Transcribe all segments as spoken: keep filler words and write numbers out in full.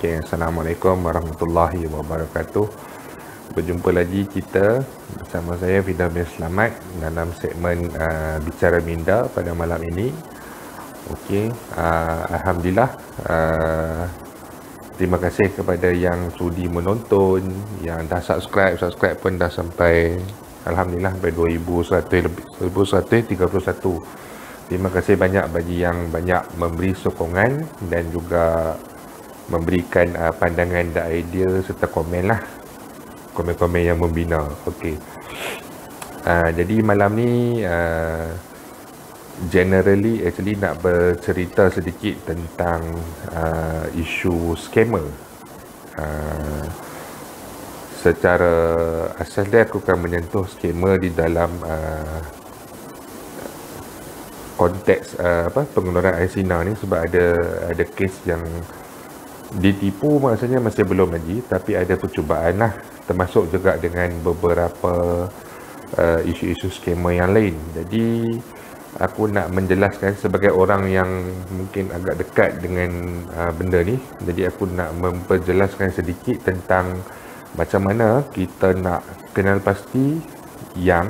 Okay, Assalamualaikum warahmatullahi wabarakatuh. Berjumpa lagi kita bersama saya Fidah bin Selamat dalam segmen uh, Bicara Minda pada malam ini. Okey, uh, Alhamdulillah, uh, terima kasih kepada yang sudi menonton, yang dah subscribe, subscribe pun dah sampai Alhamdulillah sampai dua ribu seratus lebih, dua ribu seratus tiga puluh satu. Terima kasih banyak bagi yang banyak memberi sokongan dan juga memberikan uh, pandangan dan idea serta komen lah, komen-komen yang membina. Okey, uh, jadi malam ni uh, generally actually nak bercerita sedikit tentang uh, isu scammer. Uh, secara asal dia aku akan menyentuh scammer di dalam uh, konteks uh, apa pengeluaran iSINA ni, sebab ada ada kes yang ditipu, maksudnya masih belum lagi, tapi ada percubaan lah, termasuk juga dengan beberapa uh, isu-isu scammer yang lain. Jadi aku nak menjelaskan sebagai orang yang mungkin agak dekat dengan uh, benda ni, jadi aku nak memperjelaskan sedikit tentang macam mana kita nak kenal pasti yang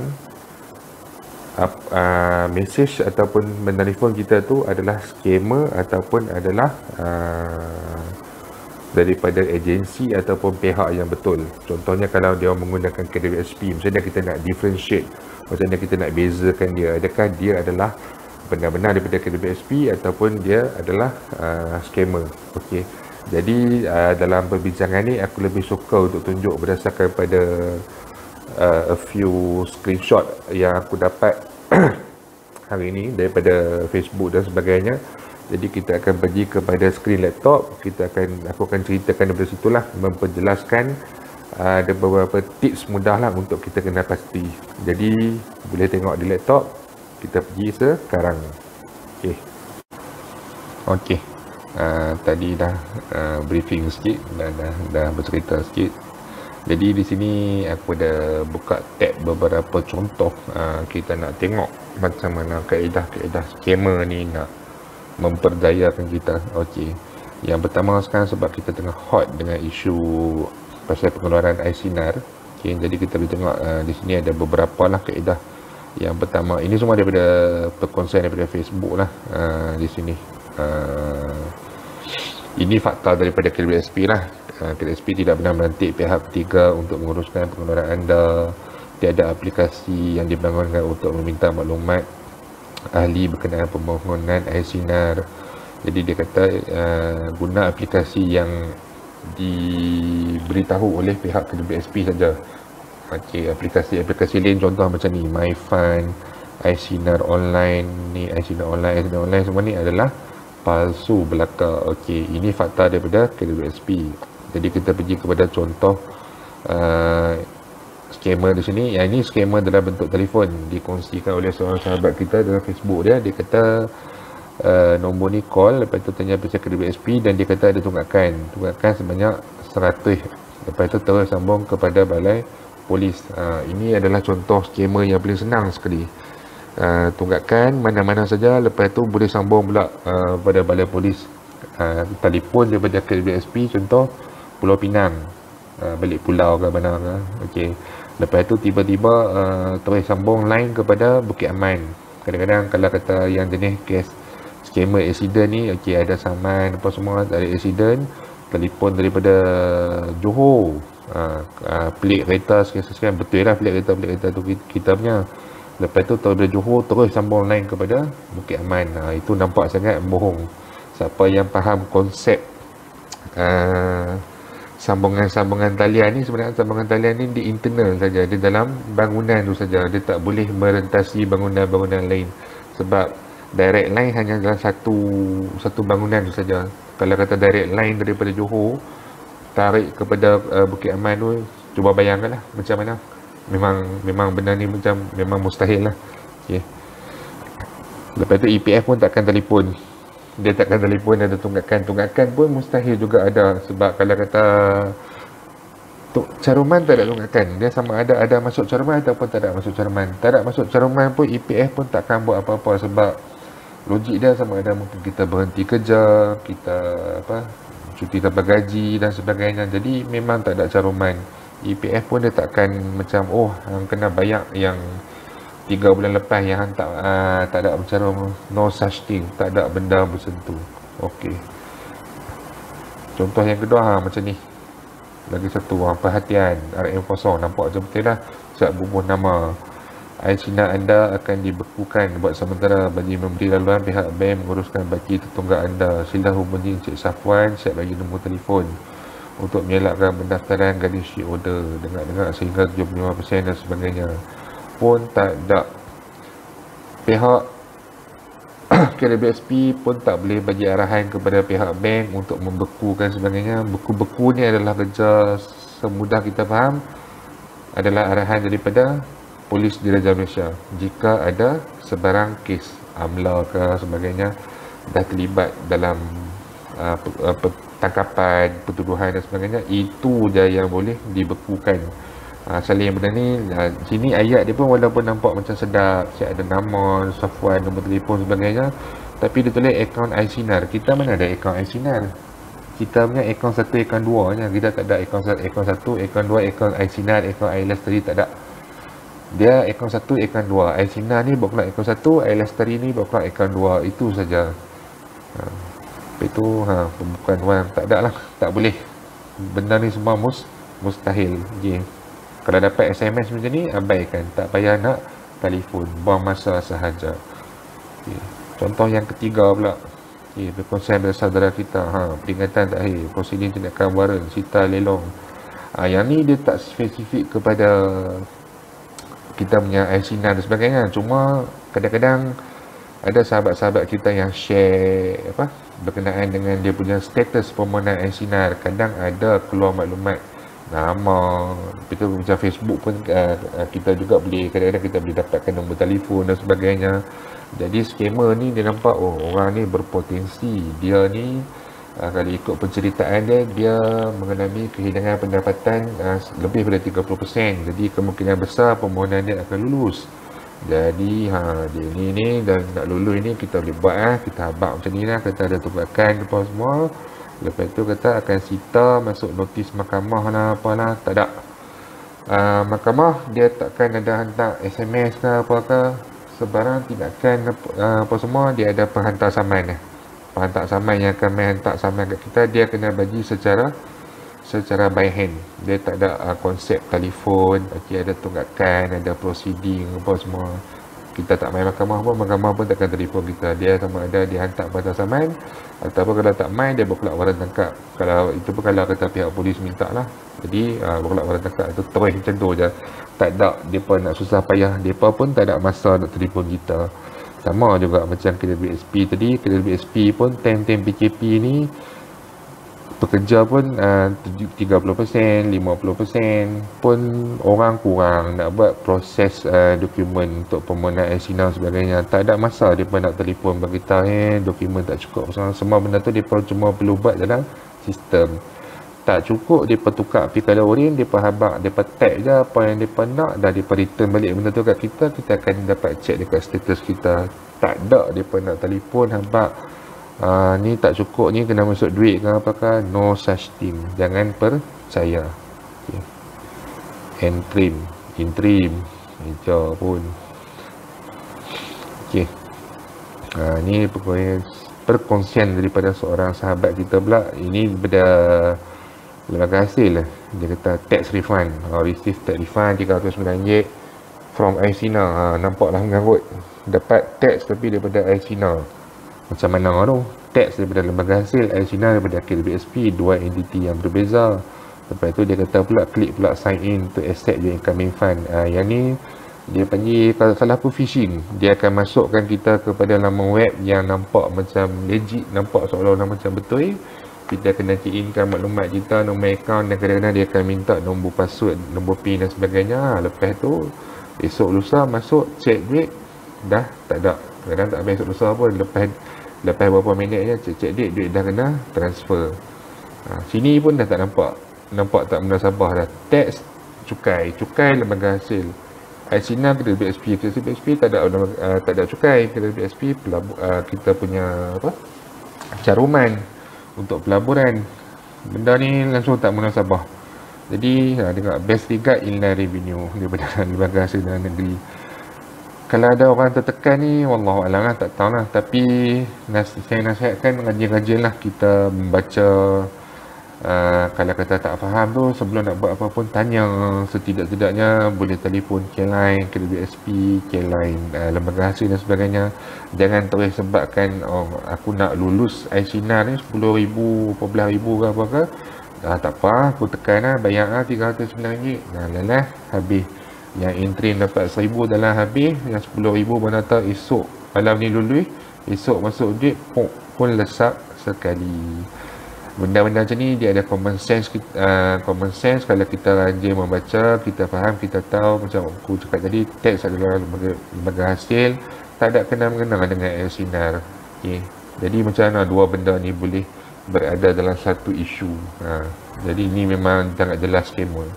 uh, uh, mesej ataupun menelefon kita tu adalah scammer ataupun adalah uh, daripada agensi ataupun pihak yang betul. Contohnya kalau dia menggunakan K W S P, misalnya kita nak differentiate, maksudnya kita nak bezakan dia, adakah dia adalah benar-benar daripada K W S P ataupun dia adalah uh, scammer. Okey, jadi uh, dalam perbincangan ni aku lebih suka untuk tunjuk berdasarkan pada uh, a few screenshot yang aku dapat hari ini daripada Facebook dan sebagainya. Jadi kita akan pergi kepada skrin laptop, kita akan aku akan ceritakan daripada situlah, memperjelaskan uh, ada beberapa tips mudah lah untuk kita kenal pasti. Jadi boleh tengok di laptop, kita pergi sekarang. Okey. Okey. Uh, tadi dah uh, briefing sikit dan dah, dah bercerita sikit. Jadi di sini aku ada buka tab beberapa contoh, uh, kita nak tengok macam mana kaedah-kaedah scammer ni nak memperdayakan kita. Okey, yang pertama sekarang sebab kita tengah hot dengan isu pasal pengeluaran iSINAR. Okey, jadi kita boleh tengok uh, di sini ada beberapa lah kaedah. Yang pertama, ini semua daripada perkongsian daripada Facebook lah. Uh, di sini uh, ini fakta daripada K W S P lah. uh, K W S P tidak benar melantik pihak ketiga untuk menguruskan pengeluaran anda. Tiada aplikasi yang dibangunkan untuk meminta maklumat ahli berkenaan permohonan iSINAR. Jadi dia kata uh, guna aplikasi yang diberitahu oleh pihak K W S P saja. Okey, aplikasi-aplikasi lain contoh macam ni, MyFund, iSINAR Online, ni iSINAR Online, iSINAR Online, semua ni adalah palsu belaka. Okey, ini fakta daripada K W S P. Jadi kita pergi kepada contoh uh, scammer di sini. Yang ini scammer dalam bentuk telefon, dikongsikan oleh seorang sahabat kita dalam Facebook dia. Dia kata uh, nombor ni call, lepas tu tanya pasal K W S P dan dia kata ada tunggakan tunggakan sebanyak seratus. Lepas tu terus sambung kepada balai polis. Uh, ini adalah contoh scammer yang paling senang sekali. Uh, tunggakan mana-mana saja, lepas tu boleh sambung pula uh, pada balai polis. Uh, telefon daripada K W S P, contoh Pulau Pinang, uh, balik pulau ke mana ke. Okey, lepas tu tiba-tiba uh, terus sambung line kepada Bukit Aman. Kadang-kadang kalau kata yang jenis kes scammer accident ni, okey, ada saman apa semua, ada accident, telefon daripada Johor, uh, uh, pelik kereta sekian-sekian, betul lah pelik kereta pelik kereta tu kita punya. Lepas tu daripada Johor terus sambung line kepada Bukit Aman. uh, Itu nampak sangat bohong. Siapa yang faham konsep uh, sambungan-sambungan talian ni, sebenarnya sambungan talian ni di internal saja, di dalam bangunan tu saja, dia tak boleh merentasi bangunan-bangunan lain, sebab direct line hanya dalam satu satu bangunan tu saja. Kalau kata direct line daripada Johor tarik kepada uh, Bukit Aman tu, cuba bayangkanlah macam mana. Memang memang benda ni macam memang mustahil lah. Okay. Lepas tu E P F pun takkan telefon, dia takkan telefon ada tunggakan. Tunggakan pun mustahil juga ada, sebab kalau kata caruman tak ada tunggakan, dia sama ada ada masuk caruman ataupun tak ada masuk caruman. Tak ada masuk caruman pun E P F pun takkan buat apa-apa, sebab logik dia sama ada mungkin kita berhenti kerja, kita apa cuti tanpa gaji dan sebagainya. Jadi memang tak ada caruman. E P F pun dia takkan macam oh hang kena bayar yang tiga bulan lepas yang hang tak uh, tak ada bercarum. No such thing, tak ada benda macam tu. Okey. Contoh yang kedua ha, macam ni. Lagi satu ha, perhatian R M kosong, nampak je betul lah. Siap bubuh nama. Aisina anda akan dibekukan buat sementara bagi memberi laluan pihak bank menguruskan baki tertunggak anda. Sila hubungi Encik Safwan, siap bagi nombor telefon untuk menyelakkan pendaftaran garnish order. Dengar-dengar sehingga tujuh puluh lima peratus dan sebagainya. Pun tak ada. Pihak K W S P pun tak boleh bagi arahan kepada pihak bank untuk membekukan sebagainya. Beku-beku ni adalah kerja semudah kita faham, adalah arahan daripada Polis Diraja Malaysia. Jika ada sebarang kes amla ke sebagainya dah terlibat dalam uh, tangkapan, pertuduhan dan sebagainya, itu je yang boleh dibekukan. Uh, Selain benda ni, uh, sini ayat dia pun walaupun nampak macam sedap, siap ada nama, Safwan, nombor telefon sebagainya, tapi dia tulis akaun iSinar. Kita mana ada akaun iSinar? Kita punya akaun satu, akaun dua nya. Kita tak ada akaun akaun satu, akaun dua, akaun iSinar, akaun iLestari, tak ada. Dia akaun satu, akaun dua. iSinar ni buat pula akaun satu, iLestari ni buat pula akaun dua. Itu saja. Ha. Itu ha, pembukaan wang tak ada lah. Tak boleh. Benda ni semua mus, mustahil. Okay. Kalau dapat S M S macam ni, abaikan. Tak payah nak telefon. Buang masa sahaja. Okay. Contoh yang ketiga pula. Okay, berkongsian dari saudara kita. Ha, peringatan terakhir. Prosiding tindakan waran, sita lelong. Ha, yang ni dia tak spesifik kepada kita punya iSinar dan sebagainya. Cuma kadang-kadang ada sahabat-sahabat kita yang share apa berkenaan dengan dia punya status permohonan iSinar. Kadang ada keluar maklumat nama, itu macam Facebook pun uh, kita juga boleh, kadang-kadang kita boleh dapatkan nombor telefon dan sebagainya. Jadi scammer ni dia nampak oh orang ni berpotensi, dia ni uh, kalau ikut penceritaan dia, dia mengalami kehilangan pendapatan uh, lebih daripada tiga puluh peratus. Jadi kemungkinan besar permohonan dia akan lulus. Jadi ha, dia ni ni dan nak lulus ni kita boleh buat ah, kita habaq macam ni lah, kata ada tunggakan apa semua. Lepas tu kata akan sita masuk notis mahkamah lah apalah, tak ada. Uh, mahkamah dia takkan ada hantar S M S ke apa ke, sebarang tindakan uh, apa semua, dia ada penghantar saman lah. Penghantar saman yang akan menghantar saman kat kita, dia kena bagi secara secara by hand. Dia tak ada uh, konsep telefon, okay, ada tunggakan, ada proceeding apa semua. Kita tak main mahkamah pun, mahkamah pun takkan telefon kita. Dia sama ada dia hantar pada saman, ataupun kalau tak main dia berkelak waran tangkap. Kalau itu pun kalau kata pihak polis minta lah. Jadi uh, berkelak waran tangkap itu terus macam tu je. Tak ada depa nak susah payah, depa pun tak ada masa nak telefon kita. Sama juga macam K W S P tadi, K W S P pun time-time P K P ni pekerja pun uh, tiga puluh peratus, lima puluh peratus pun orang kurang nak buat proses uh, dokumen untuk permohonan iSinar sebagainya. Tak ada masa mereka nak telefon beritahu eh dokumen tak cukup. Semua benda tu mereka cuma perlu buat dalam sistem. Tak cukup mereka tukar P K Lorin, mereka habaq, mereka tag je apa yang mereka nak dan mereka return balik benda tu kat kita. Kita akan dapat check dekat status kita. Tak ada mereka nak telefon habaq. Uh, ni tak cukup, ni kena masuk duit ke apakah, no such thing. Jangan percaya. Okay. Entrim, intrim, hijau pun. Okey. Uh, ni pokoknya perkongsian daripada seorang sahabat kita pula. Ini daripada lembaga hasil lah. Dia kata tax refund. Uh, receive tax refund tiga ratus sembilan ringgit from iSinar. Uh, nampaklah mengarut. Dapat tax tapi daripada iSinar. Macam mana tu? Tax daripada lembaga hasil, iSinar daripada K W S P, dua entiti yang berbeza. Lepas tu dia kata pula klik pula sign in to accept your incoming fund. Uh, yang ni dia panggil, kalau salah aku, phishing. Dia akan masukkan kita kepada laman web yang nampak macam legit, nampak seolah-olah macam betul. Kita kena key in kan maklumat kita, nombor akaun, dan kadang-kadang dia akan minta nombor password, nombor PIN dan sebagainya. Lepas tu esok lusa masuk check duit, dah tak ada. Kadang tak habis esok lusa pun, lepas lepas beberapa minit je cek-cek duit, duit dah kena transfer. Ha, sini pun dah tak nampak. Nampak tak munasabah dah. Tax, cukai. Cukai lembaga hasil. iSinar K W S P. K W S P tak ada uh, tak ada cukai. K W S P pelabu, uh, kita punya apa? Caruman untuk pelaburan. Benda ni langsung tak munasabah. Jadi ha, tengok best regard inline revenue daripada lembaga hasil dalam negeri. Kalau ada orang tertekan ni, wallahualam lah, tak tahu lah. Tapi nas saya nasihatkan rajin-rajin lah kita membaca. Uh, kalau kata tak faham tu, sebelum nak buat apa pun tanya. Setidak-tidaknya boleh telefon K Line, K W S P, K Line, uh, lembaga hasil dan sebagainya. Jangan terus sebabkan oh, aku nak lulus iSinar ni sepuluh ribu, empat belas ribu ke apa ke. Ah, tak apa, aku tekan lah, bayar lah tiga ratus sembilan ringgit. Nah, lelah, habis. Yang in-train dapat seribu dalam habis, yang sepuluh ribu mana tahu esok malam ni lulus, esok masuk duit pun, pun lesak sekali. Benda-benda macam ni dia ada common sense, uh, common sense kalau kita rajin membaca, kita faham, kita tahu. Macam aku cakap tadi, teks adalah lembaga, lembaga hasil, tak ada kena-mengena dengan iSinar. Okay. Jadi macam mana dua benda ni boleh berada dalam satu isu. Ha. Jadi ni memang sangat jelas skema.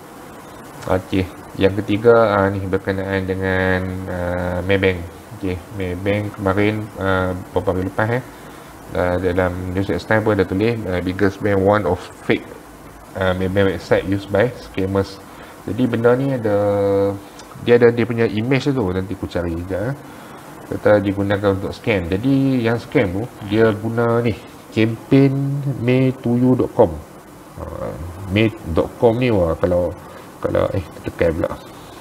Okey. Yang ketiga uh, ni berkenaan dengan uh, Maybank. Okey, Maybank kemarin uh, beberapa hari lepas eh uh, dalam News X Time pun ada tulis uh, biggest bank one of fake uh, Maybank website used by scammers. Jadi benda ni ada dia ada dia punya image tu, nanti aku cari sekejap eh. Kata digunakan untuk scam. Jadi yang scam tu dia guna ni campaign may to you dot com. Uh, may dot com ni wah, kalau kalau eh tekan pula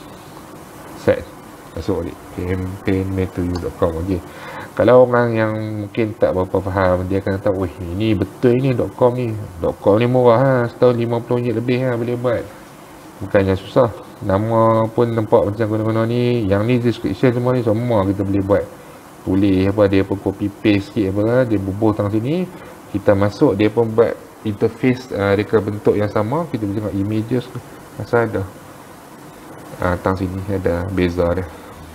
set masuk balik campaign may to you dot com. Okey, kalau orang yang mungkin tak berapa faham, dia akan tahu, oh ini betul ni .com ni. .com ni murah ha, setahun lima puluh ringgit lebih ha, boleh buat. Bukannya susah. Nama pun nampak macam guna-guna ni. Yang ni description semua ni semua kita boleh buat. Tulis apa, dia pun copy paste sikit apa, dia bubuh tang sini, kita masuk, dia pun buat interface uh, reka bentuk yang sama. Kita boleh tengok images asal ada uh, tang sini ada beza dia.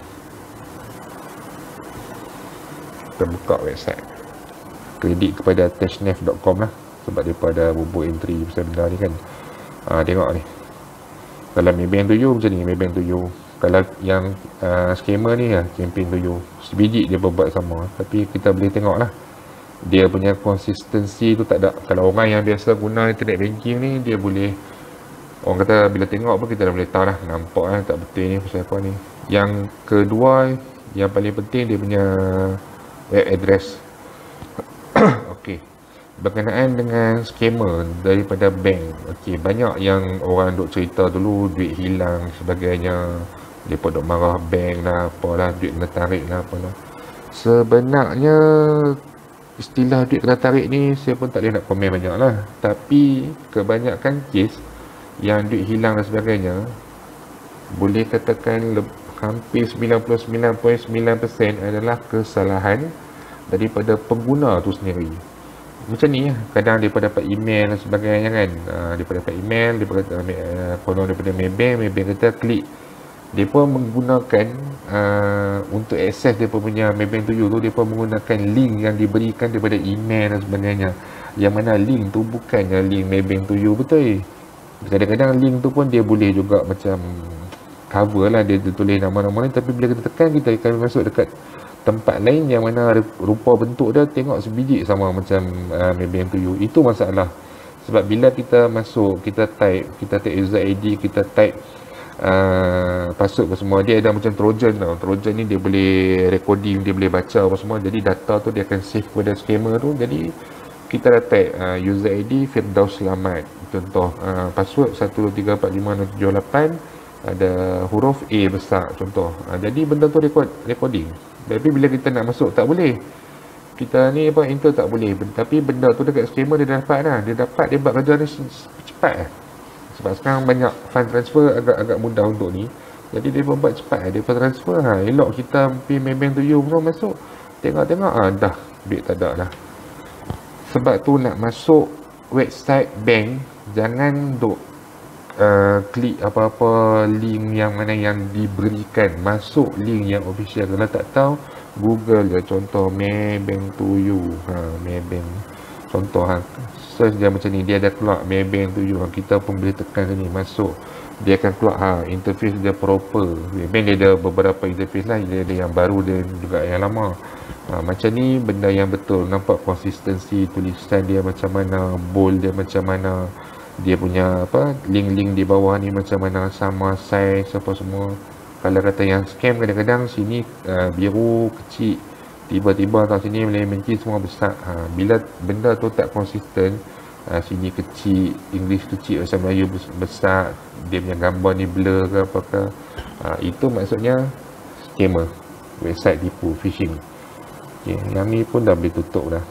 Kita buka website, kredit kepada tashnev dot com lah, sebab dia pada bubuh entry pasal benda ni kan. Uh, tengok ni, kalau Maybank to you macam ni, Maybank to you. Kalau yang uh, scammer ni lah, campaign to you, sebiji dia buat sama. Tapi kita boleh tengok lah, dia punya konsistensi tu tak ada. Kalau orang yang biasa guna internet banking ni, dia boleh, orang kata bila tengok pun kita dah boleh tahu lah, nampak lah tak betul ni pasal apa ni. Yang kedua, yang paling penting dia punya web address. Okey, berkenaan dengan scammer daripada bank. Okey, banyak yang orang duk cerita dulu duit hilang sebagainya, mereka duk marah bank lah, apalah, duit kena tarik lah, apalah. Sebenarnya istilah duit kena tarik ni saya pun tak boleh nak komen banyak lah. Tapi kebanyakan kes yang duit hilang dan sebagainya, boleh katakan hampir sembilan puluh sembilan perpuluhan sembilan peratus adalah kesalahan daripada pengguna tu sendiri. Macam ni lah, kadang mereka dapat email dan sebagainya kan. uh, Mereka dapat email, mereka kata uh, konon daripada Maybank, Maybank kata klik. Mereka menggunakan uh, untuk akses mereka punya Maybank to you tu, mereka menggunakan link yang diberikan daripada email dan sebagainya, yang mana link tu bukannya link Maybank to you betul. Kadang-kadang link tu pun dia boleh juga macam cover lah, dia, dia tulis nama-nama ni, tapi bila kita tekan, kita akan masuk dekat tempat lain yang mana rupa bentuk dia tengok sebiji sama macam uh, Maybank to you. Itu masalah. Sebab bila kita masuk, kita type, kita type user I D, kita type uh, password apa semua, dia ada macam Trojan tau. Trojan ni dia boleh recording, dia boleh baca apa semua. Jadi data tu dia akan save kepada scammer tu. Jadi kita dah type uh, user I D Firdaus Selamat, contoh uh, password satu dua tiga empat lima enam tujuh lapan, ada huruf A besar contoh. uh, Jadi benda tu record, recording. Tapi bila kita nak masuk tak boleh. Kita ni apa, enter tak boleh. Tapi benda tu dekat scammer dia dapat lah. Dia dapat, dia buat kerja ni cepat lah. Sebab sekarang banyak fund transfer agak-agak mudah untuk ni. Jadi dia pun buat cepat lah. Dia pun transfer ha. Elok kita pergi Maybank to you semua masuk, tengok-tengok ah, dah duit tak ada dah. Sebab tu nak masuk website bank, jangan duk Uh, klik apa-apa link yang mana yang diberikan. Masuk link yang official. Kalau tak tahu, Google je, contoh Maybank to you ha, Maybank contoh ha. Search dia macam ni, dia ada keluar Maybank to you ha. Kita pun boleh tekan sini, masuk, dia akan keluar ha, interface dia proper. Maybank dia ada beberapa interface lah, dia ada yang baru, dia juga yang lama. Ha, macam ni benda yang betul, nampak konsistensi tulisan dia macam mana, bold dia macam mana, dia punya apa link-link di bawah ni macam mana, sama size apa semua. Kalau kata yang scam kadang-kadang sini uh, biru kecil, tiba-tiba tak sini menci semua besar. Ha, bila benda tu tak konsisten, uh, sini kecil, English kecil, bahasa Melayu besar, dia punya gambar ni blur ke apa ke, uh, itu maksudnya scammer, website tipu, phishing. Okay, yang ni pun dah boleh tutup dah.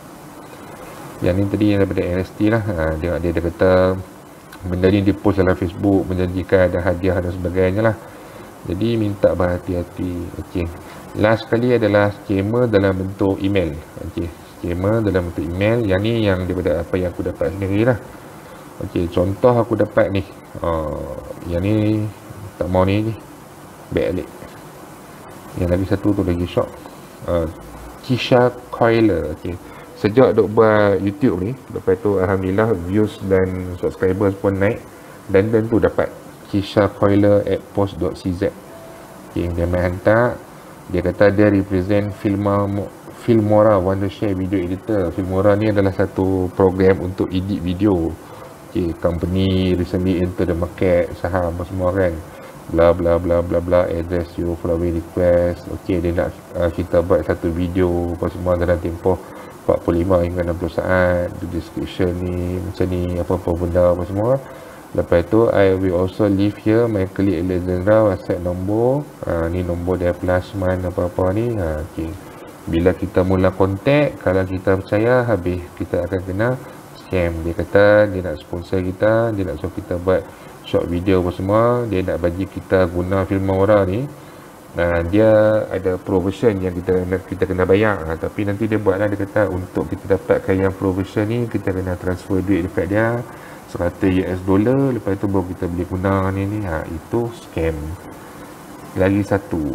Yang ni tadi yang daripada N S T lah, ha, dia, dia, dia kata benda ni dipost dalam Facebook, menjanjikan ada hadiah dan sebagainya lah. Jadi minta berhati-hati. Okay. Last sekali adalah scammer dalam bentuk email. Okay. Scammer dalam bentuk email. Yang ni yang daripada apa yang aku dapat sendiri lah. Okay. Contoh aku dapat ni. Uh, yang ni tak mau ni. ni. Back alik. Yang lagi satu tu lagi shock. Uh, Kisha Coiler. Okay. Sejak duk buat YouTube ni, lepas tu alhamdulillah views dan subscribers pun naik, dan dan tu dapat Kisha Coiler at post dot c z. Okay, dia main hantar. Dia kata dia represent Filma, Filmora Wondershare Video Editor. Filmora ni adalah satu program untuk edit video. Okay, company recently enter the market, saham apa semua kan, bla bla bla bla bla, address you following request. Okay, dia nak uh, kita buat satu video apa semua dalam tempoh empat puluh lima hingga enam puluh saat. The description ni macam ni, apa-apa benda apa semua. Lepas tu I will also leave here my colleague Alexandra WhatsApp nombor. Ha, ni nombor dia plus man apa-apa ni. Ha, okay. Bila kita mula kontak, kalau kita percaya, habis kita akan kena scam. Dia kata dia nak sponsor kita, dia nak suruh kita buat short video apa semua, dia nak bagi kita guna Filmora ni. Nah, dia ada pro version yang kita kita kena bayar. Ha, tapi nanti dia buatlah, dia kata untuk kita dapatkan yang pro version ni, kita kena transfer duit dekat dia seratus U S dollar, lepas tu baru kita boleh guna ni ni. Ha, itu scam. Lagi satu,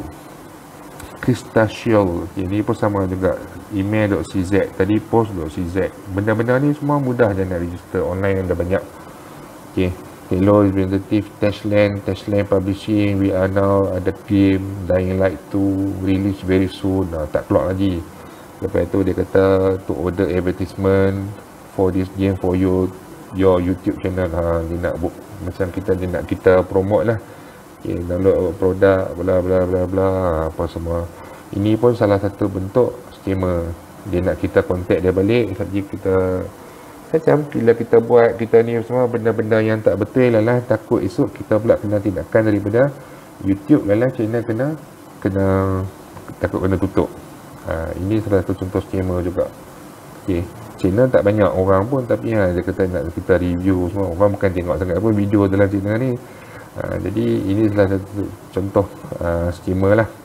Crystashield. Okay, ni pun sama juga, email dot c z, tadi post dot c z. Benda-benda ni semua mudah je nak register online, ada banyak. Okay. Hello representative Tashland, Tashland Publishing, we are now ada game Dying Light two release very soon. Nah, tak keluar lagi. Lepas tu dia kata to order advertisement for this game for you, your YouTube channel. Ha, dia nak book, macam kita dia nak kita promote lah. Okay, download produk bla bla bla bla apa semua. Ini pun salah satu bentuk scammer. Dia nak kita contact dia balik, jadi kita macam bila kita buat kita ni semua benda-benda yang tak betul lah, lah takut esok kita pula kena tindakan daripada YouTube lah, lah channel kena kena takut kena tutup. Ha, ini salah satu contoh scammer juga. Okay. Channel tak banyak orang pun, tapi ha, dia kata nak kita review semua, orang bukan tengok sangat pun video dalam channel ni. Ha, jadi ini salah satu contoh uh, scammer lah.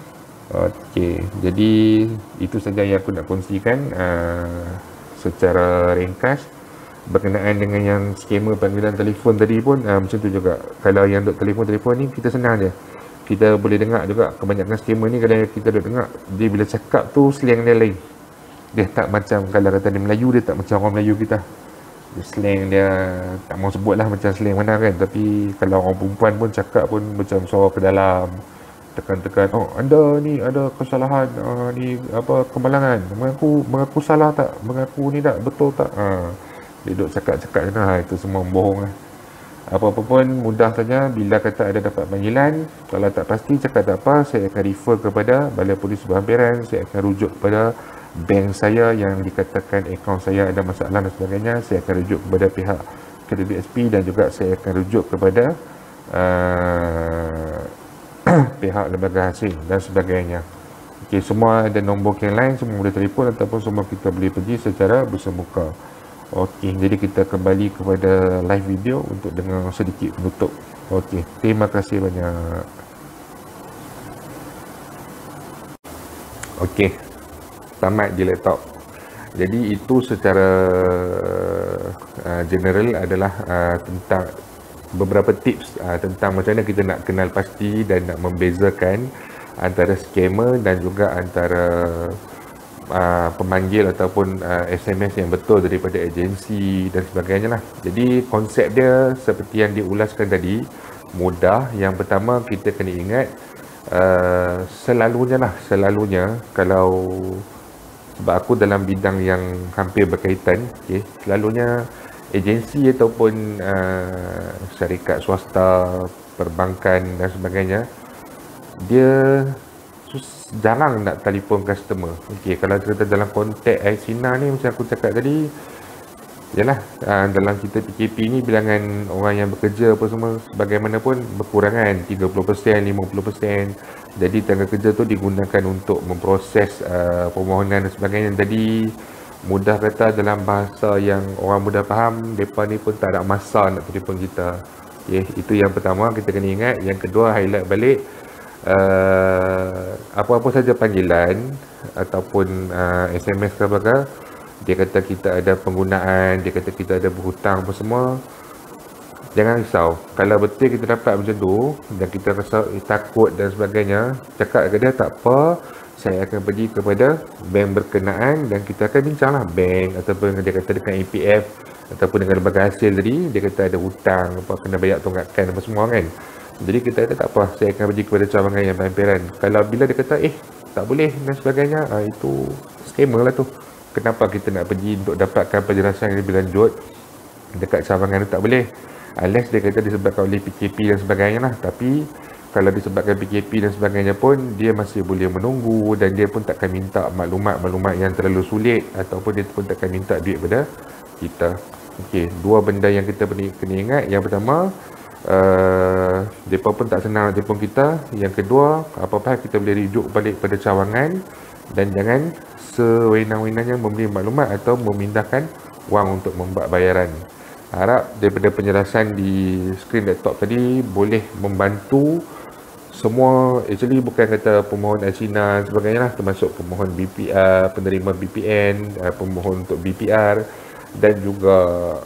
Okay. Jadi itu saja yang aku nak kongsikan uh, secara ringkas berkenaan dengan yang skema panggilan telefon tadi pun. Uh, macam tu juga, kalau yang duk telefon-telefon ni kita senang je, kita boleh dengar juga. Kebanyakan skema ni kalau kita duk dengar, dia bila cakap tu slang dia lain, dia tak macam kalau kata dia Melayu, dia tak macam orang Melayu kita. Dia slang dia tak mau sebut lah macam slang mana kan, tapi kalau orang perempuan pun cakap pun macam suara ke dalam, tekan-tekan, oh anda ni ada kesalahan, uh, ni apa kemalangan, mengaku mengaku salah tak, mengaku ni tak betul tak. Ha, dia duduk cakap-cakap macam nah, itu semua bohong lah. Apa-apa pun mudah saja, bila kata ada dapat panggilan, kalau tak pasti cakap tak apa, saya akan refer kepada Balai Polis Berhampiran, saya akan rujuk kepada bank saya yang dikatakan akaun saya ada masalah dan sebagainya, saya akan rujuk kepada pihak K D B S P, dan juga saya akan rujuk kepada uh, pihak lembaga hasil dan sebagainya. Okey, semua ada nombor yang lain, semua boleh telefon ataupun semua kita boleh pergi secara bersemuka. Okey, jadi kita kembali kepada live video untuk dengar sedikit penutup. Okey, terima kasih banyak. Okey, tamat je laptop. Jadi itu secara uh, general adalah uh, tentang beberapa tips uh, tentang macam mana kita nak kenal pasti dan nak membezakan antara scammer dan juga antara uh, pemanggil ataupun uh, S M S yang betul daripada agensi dan sebagainya lah. Jadi konsep dia seperti yang diulaskan tadi, mudah. Yang pertama kita kena ingat uh, selalunya lah, selalunya kalau sebab aku dalam bidang yang hampir berkaitan, okay, selalunya agensi ataupun uh, syarikat swasta, perbankan dan sebagainya, dia sus, jarang nak telefon customer. Okey, kalau cerita dalam konteks iSINA ni macam aku cakap tadi, yalah, uh, dalam kita P K P ni bilangan orang yang bekerja apa semua bagaimanapun berkurangan tiga puluh peratus, lima puluh peratus. Jadi tenaga kerja tu digunakan untuk memproses uh, permohonan dan sebagainya. Jadi mudah kata dalam bahasa yang orang mudah faham, mereka ni pun tak ada masa nak telefon kita. Okay, itu yang pertama kita kena ingat. Yang kedua, highlight balik, uh, apa-apa saja panggilan ataupun uh, S M S ke apa, dia kata kita ada penggunaan, dia kata kita ada berhutang apa semua, jangan risau. Kalau betul kita dapat macam tu dan kita rasa eh, takut dan sebagainya, cakap ke dia, tak apa, saya akan pergi kepada bank berkenaan dan kita akan bincang lah bank ataupun dia kata dengan E P F ataupun dengan lembaga hasil tadi, dia kata ada hutang apa, kena bayar tunggakan apa semua kan. Jadi kita kata tak apa, saya akan pergi kepada cawangan yang berhampiran. Kalau bila dia kata eh tak boleh dan sebagainya, ah, itu scammer lah tu. Kenapa kita nak pergi untuk dapatkan penjelasan yang lebih lanjut dekat cawangan tu? Tak boleh, unless dia kata disebabkan oleh P K P dan sebagainya lah. Tapi kalau disebabkan P K P dan sebagainya pun, dia masih boleh menunggu dan dia pun takkan minta maklumat-maklumat yang terlalu sulit ataupun dia pun takkan minta duit pada kita. Okey, dua benda yang kita kena ingat. Yang pertama, uh, mereka pun tak senang nak telefon kita. Yang kedua, apa-apa kita boleh rujuk balik pada cawangan dan jangan sewenang-wenangnya memberi maklumat atau memindahkan wang untuk membuat bayaran. Harap daripada penjelasan di skrin laptop tadi boleh membantu semua. Actually bukan kata pemohon iSINA dan sebagainya lah, termasuk pemohon B P R, penerima B P N, pemohon untuk B P R dan juga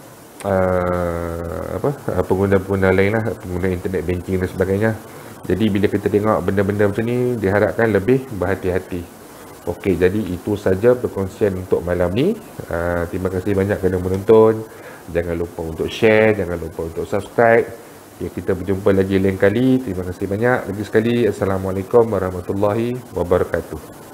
uh, apa pengguna-pengguna lain lah, pengguna internet banking dan sebagainya. Jadi bila kita tengok benda-benda macam ni, diharapkan lebih berhati-hati. Okey, jadi itu saja perkongsian untuk malam ni. Uh, terima kasih banyak kerana menonton. Jangan lupa untuk share, jangan lupa untuk subscribe. Okay, kita berjumpa lagi lain kali. Terima kasih banyak. Lagi sekali, Assalamualaikum warahmatullahi wabarakatuh.